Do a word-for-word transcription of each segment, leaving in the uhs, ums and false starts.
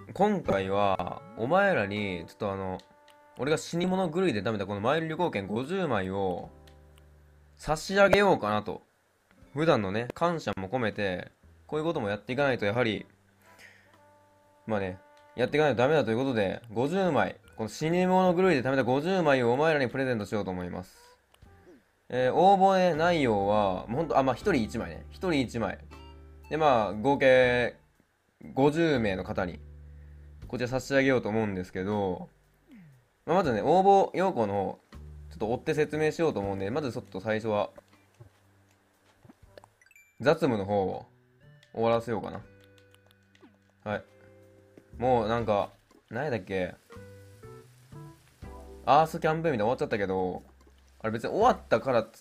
今回は、お前らに、ちょっとあの、俺が死に物狂いで貯めたこのマイル旅行券ごじゅうまいを差し上げようかなと。普段のね、感謝も込めて、こういうこともやっていかないと、やはり、まあね、やっていかないとダメだということで、ごじゅうまい、この死に物狂いで貯めたごじゅうまいをお前らにプレゼントしようと思います。えー応募ね内容は、もうほんと、あ、まあ、ひとりいちまいね。ひとりいちまい。で、まあ、合計ごじゅう名の方に、こちら差し上げようと思うんですけど、まあ、まずね、応募要項の方、ちょっと追って説明しようと思うんで、まずちょっと最初は、雑務の方を終わらせようかな。はい。もうなんか、何やだっけ、アースキャンペーンみたいに終わっちゃったけど、あれ別に終わったからっつって、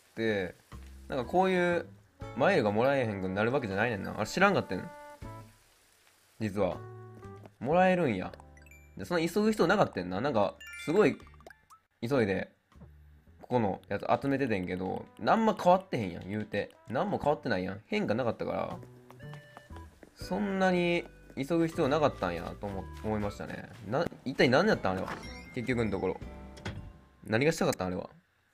なんかこういうマイルがもらえへんくなるわけじゃないねんな。あれ知らんかってん。実は。もらえるんや。で、その急ぐ人なかったんな。なんか、すごい急いで、ここのやつ集めててんけど、なんも変わってへんやん、言うて。なんも変わってないやん。変化なかったから、そんなに急ぐ必要なかったんやと思思いましたね。な、一体何やったんあれは。結局のところ。何がしたかったんあれは。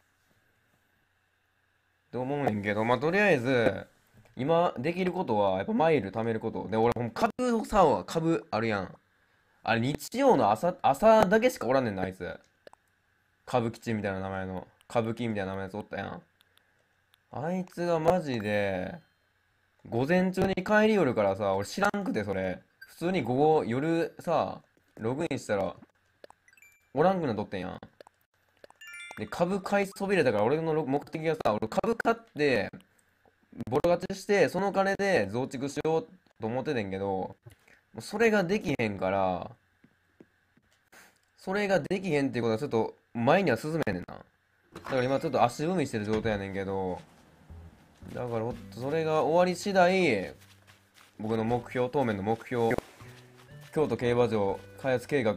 と思うんやけど、まあ、とりあえず、今できることは、やっぱマイル貯めること。で、俺、ほん株をさ、株あるやん。あれ、日曜の朝、朝だけしかおらんねんな、あいつ。歌舞伎町みたいな名前の、歌舞伎みたいな名前のやつおったやん。あいつがマジで、午前中に帰り寄るからさ、俺知らんくてそれ。普通に午後、夜さ、ログインしたら、おらんくなっとってんやん。で、株買いそびれたから俺の目的がさ、俺株買って、ボロ勝ちして、その金で増築しようと思っててんけど、もうそれができへんから、それができへんっていうことはちょっと前には進めへんねんな。だから今ちょっと足踏みしてる状態やねんけど、だからほんとそれが終わり次第、僕の目標、当面の目標、京都競馬場開発計画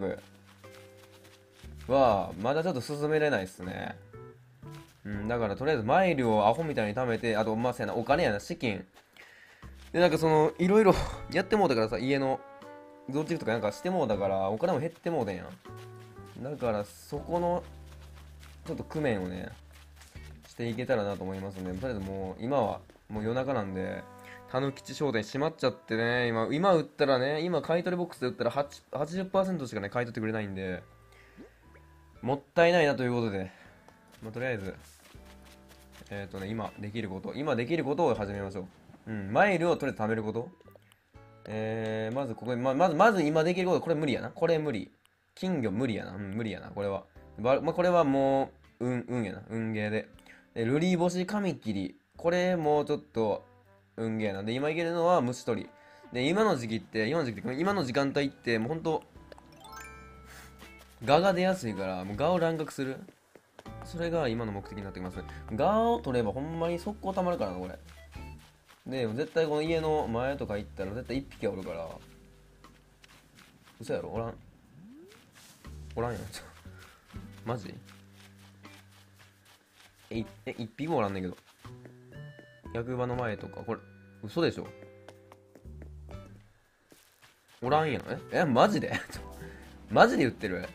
は、まだちょっと進めれないっすね。うん、だからとりあえずマイルをアホみたいに貯めて、あと、まあ、せやな、お金やな、資金。で、なんかその、いろいろやってもうたからさ、家の増築とかなんかしてもうたから、お金も減ってもうたんやん。だから、そこの、ちょっと工面をね、していけたらなと思いますね。とりあえずもう、今は、もう夜中なんで、たぬきち商店閉まっちゃってね、今、今売ったらね、今買い取りボックスで売ったらはちはちじゅっパーセントしかね、買い取ってくれないんで、もったいないなということで、まあ、とりあえず、えっ、とね、今できること、今できることを始めましょう。うん、マイルをとりあえず貯めること。えー、まずここに、ま、まず、まず今できること、これ無理やな。これ無理。金魚無理やな。うん、無理やな、これは。ばまあ、これはもう、運、運やな。運ゲーで。で、ルリボシカミキリ。これもうちょっと、運ゲーなんで、今いけるのは虫取り。で、今の時期って、今の時期って、今の時間帯って、もうほんと、ガが出やすいから、もうガを乱獲する。それが今の目的になってきますね。ガを取ればほんまに速攻溜まるからな、これ。で、絶対この家の前とか行ったら絶対一匹おるから、嘘やろおらん、おらんやん。ちょマジえ、いえ、一匹もおらんねんけど。役場の前とか、これ、嘘でしょ、おらんやん。ええ、マジでちょマジで言ってる。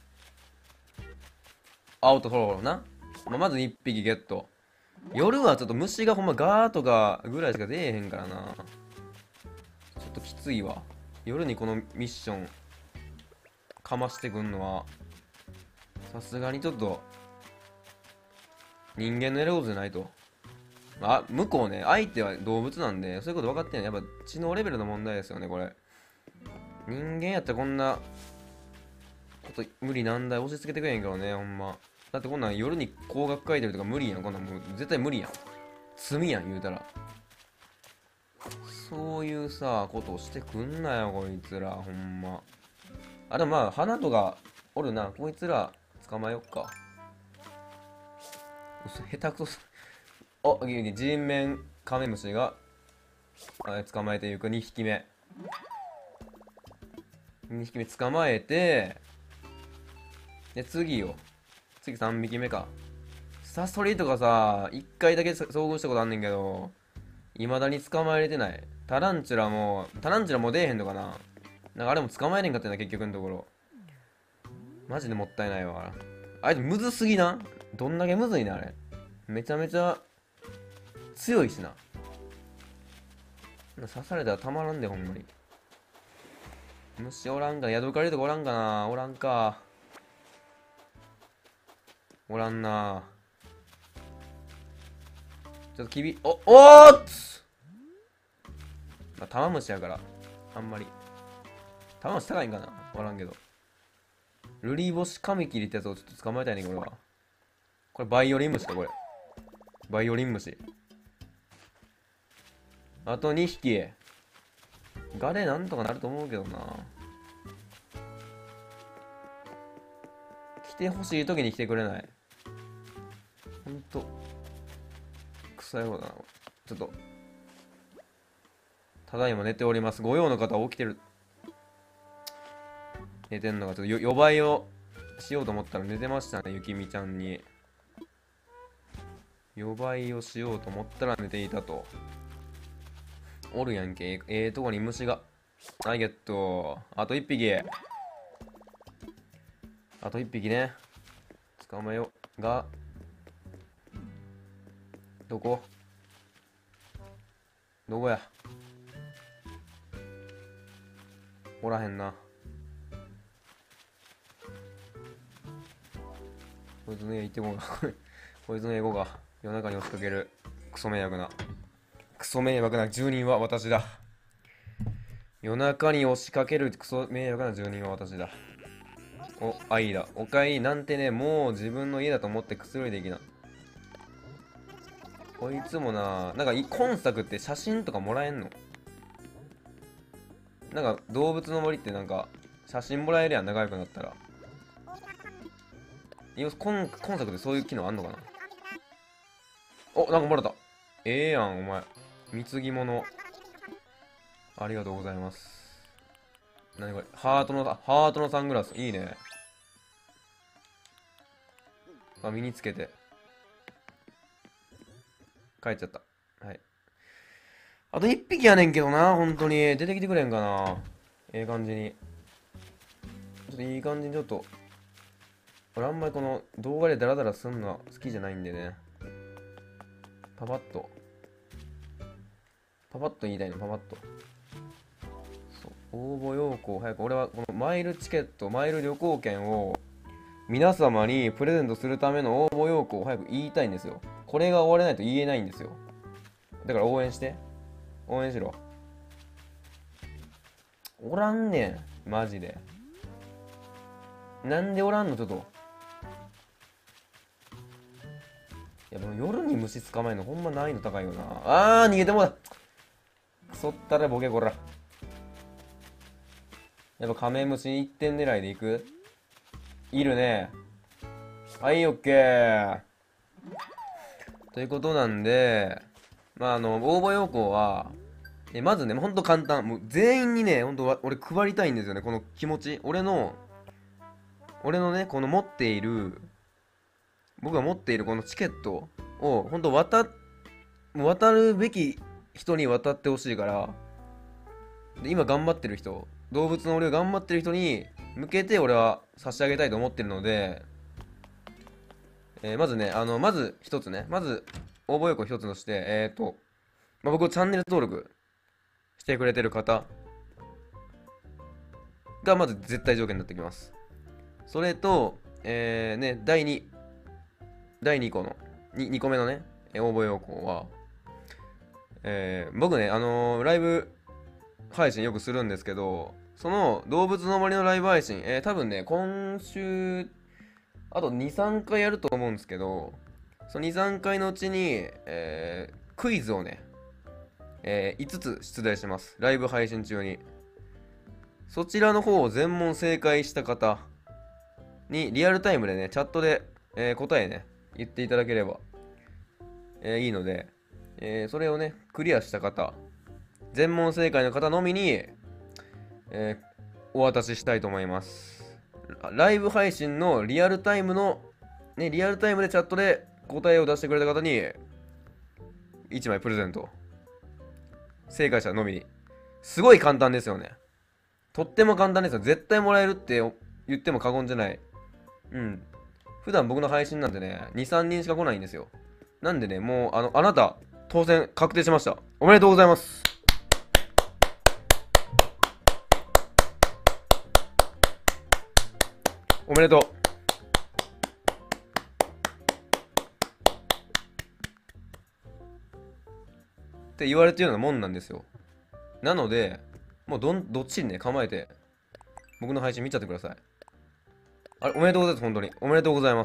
青とコロコロな。まあ、まず一匹ゲット。夜はちょっと虫がほんまガーとかぐらいしか出えへんからな。ちょっときついわ。夜にこのミッションかましてくんのは、さすがにちょっと人間のやることじゃないと。あ、向こうね、相手は動物なんで、そういうこと分かってんの。やっぱ知能レベルの問題ですよね、これ。人間やったらこんなこと無理難題押し付けてくれへんからね、ほんま。だってこんなん夜に高額書いてるとか無理やん。こんなんもう絶対無理やん。罪やん、言うたら。そういうさ、ことをしてくんなよ、こいつら、ほんま。あ、でもまあ、花とかおるな。こいつら捕まえよっか。嘘下手くそす。お、人面カメムシがあ捕まえていくにひきめ。にひきめ捕まえて、で、次よ。次さんびきめか。サソリとかさ、いっかいだけ遭遇したことあんねんけど、未だに捕まえれてない。タランチュラも、タランチュラもう出えへんのかな。 なんかあれも捕まえれんかったな、結局のところ。マジでもったいないわ。あれむずすぎな。どんだけむずいな、あれ。めちゃめちゃ強いしな。刺されたらたまらんで、ほんまに。虫おらんかな。ヤドカリとかおらんかな。おらんか。おらんな。ちょっときび、お、おーっつまあ、玉虫やから、あんまり。玉虫高いんかなわからんけど。ルリボシカミキリってやつをちょっと捕まえたいね、これは。これバイオリン虫か、これ。バイオリン虫。あとにひき。ガレなんとかなると思うけどな。来てほしい時に来てくれない。ほんと。臭い方だな。ちょっと。ただいま寝ております。ご用の方は起きてる。寝てんのが、ちょっと予売をしようと思ったら寝てましたね、ゆきみちゃんに。予売をしようと思ったら寝ていたと。おるやんけ。ええー、とこに虫が。はい、ゲット。あといっぴき。あといっぴきね。捕まえよう。が、どこどこや。おらへんな。こいつの家行ってこうか。こいつの家行こうか。夜中に押しかける。クソ迷惑な。クソ迷惑な住人は私だ。夜中に押しかけるクソ迷惑な住人は私だ。お、あいだ。おかえりなんてね、もう自分の家だと思ってくつろいでいきな。こいつもな、なんか今作って写真とかもらえんの？なんか動物の森ってなんか写真もらえるやん、仲良くなったら。今、今、今作でそういう機能あんのかな。お、なんかもらった。ええやん、お前。貢ぎ物。ありがとうございます。何これ。ハートの、ハートのサングラス。いいね。あ、身につけて。帰っちゃった。はい。あと一匹やねんけどな、本当に。出てきてくれんかな。ええ感じに。ちょっといい感じにちょっと。俺あんまりこの動画でダラダラすんのは好きじゃないんでね。パパッと。パパッと言いたいの、パパッと。そう。応募要項早く。俺はこのマイルチケット、マイル旅行券を皆様にプレゼントするための応募要項を早く言いたいんですよ。これが終われないと言えないんですよ。だから応援して。応援しろ。おらんねん。マジで。なんでおらんのちょっと。いや、でも夜に虫捕まえるのほんま難易度高いよな。あー、逃げてもだ。くそったらボケこら。やっぱカメムシ一点狙いでいく？いるね。はい、オッケー。ということなんで、まあ、あの、応募要項は、えまずね、ほんと簡単。もう全員にね、ほんと俺配りたいんですよね、この気持ち。俺の、俺のね、この持っている、僕が持っているこのチケットを、ほんと渡、渡るべき人に渡ってほしいから、で、今頑張ってる人、動物の俺が頑張ってる人に向けて俺は差し上げたいと思ってるので、えーまずね、あの、まず一つね、まず応募要項一つとして、えっと、まあ、僕をチャンネル登録してくれてる方がまず絶対条件になってきます。それと、えー、ね、だいに、だいに項の、に, に個目のね、応募要項は、えー僕ね、あのーライブ配信よくするんですけど、その動物の森のライブ配信、えー多分ね、今週、あとに、さんかいやると思うんですけど、そのに、さんかいのうちに、えークイズをね、えーいつつ出題します。ライブ配信中に。そちらの方を全問正解した方にリアルタイムでね、チャットで、えー答えね、言っていただければ、えーいいので、えーそれをね、クリアした方、全問正解の方のみに、えーお渡ししたいと思います。ライブ配信のリアルタイムの、ね、リアルタイムでチャットで答えを出してくれた方に、いちまいプレゼント。正解者のみに。すごい簡単ですよね。 とっても簡単ですよ。絶対もらえるって言っても過言じゃない。うん。普段僕の配信なんてね、に、さんにんしか来ないんですよ。なんでね、もう、あの、あなた、当選確定しました。おめでとうございます。おめでとう。って言われてるようなもんなんですよ。なので、もうどん、どっちにね、構えて、僕の配信見ちゃってください。あれ、おめでとうございます、本当に。おめでとうございます。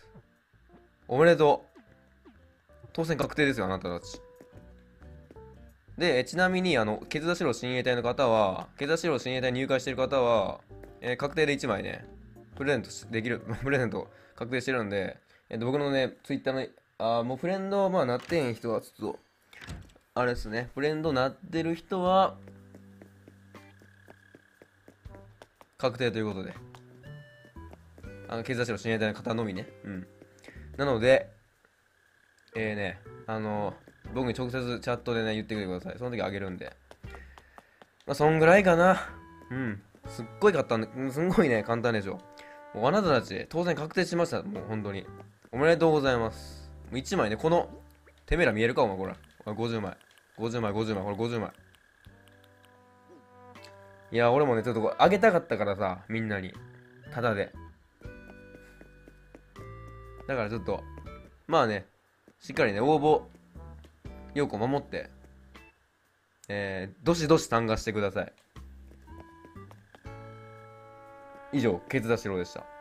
おめでとう。当選確定ですよ、あなたたち。で、えちなみに、あの、血出しろ親衛隊の方は、血出しろ親衛隊に入会している方は、えー確定でいちまいね、プレゼントしできる、プレゼント確定してるんで、えっと、僕のね、ツイッターの、あーもうフレンド、まあ、なってへん人は、ちょっと、あれですね、フレンドなってる人は、確定ということで、あの、血出しろ親衛隊の方のみね、うん。なので、えーね、あの、僕に直接チャットでね、言ってくれてください。その時あげるんで。まあ、そんぐらいかな。うん。すっごい簡単で、うんすんごいね、簡単でしょ。もうあなたたち、当然確定しました。もう本当に。おめでとうございます。もういちまいね、この、てめえら見えるかお前、これ。これごじゅうまい。ごじゅうまい、ごじゅうまい、これごじゅうまい。いや、俺もね、ちょっとこれ、あげたかったからさ、みんなに。ただで。だからちょっと、まあね、しっかりね、応募、要項守って、えー、どしどし参加してください。以上、ケツダシロでした。